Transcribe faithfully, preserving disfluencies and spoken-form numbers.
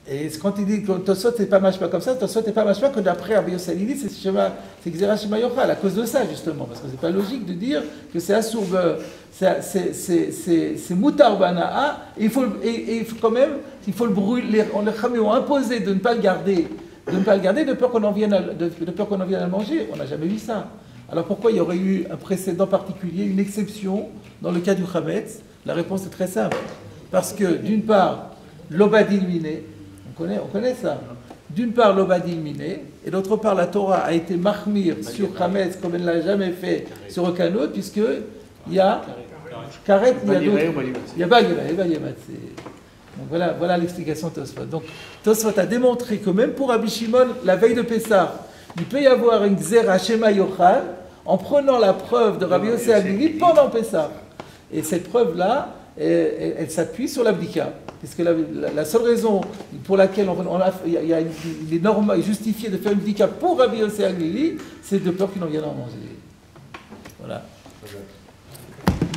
Et quand il dit que Tosfot n'est pas machma comme ça, Tosfot n'est pas machma que d'après Rabbi Yossi Halili, c'est Xera Shema Yochal, à cause de ça justement, parce que c'est pas logique de dire que c'est Assour, c'est Moutar Bana'a, et il faut, et, et quand même, il faut le brûler, on les Khamim ont imposé de ne pas le garder, de ne pas le garder, de peur qu'on en vienne à, de, de peur qu'on en vienne à le manger. On n'a jamais vu ça. Alors pourquoi il y aurait eu un précédent particulier, une exception dans le cas du Chametz? La réponse est très simple. Parce que d'une part, l'Obadil Miné, on connaît, on connaît ça. D'une part, l'Obadil Miné, et d'autre part, la Torah a été mahmir sur Chametz comme elle ne l'a jamais fait sur aucun autre, puisqu'il y a Karet, il y a d'autres. Il y a Bagéva, il y a Bagéva. Donc voilà, voilà l'explication de Tosfot. Donc Tosfot a démontré que même pour Rabbi Shimon, la veille de Pessah, il peut y avoir une Xera Shema Yochal en prenant la preuve de Rabbi Yossi Halili pendant Pessah. Et cette preuve-là, elle, elle s'appuie sur l'abdika. Parce que la, la, la seule raison pour laquelle on, on a, il, y a une, il est normal et justifié de faire une abdika pour Rabbi Yossi Halili, c'est de peur qu'il en vienne en manger. Voilà.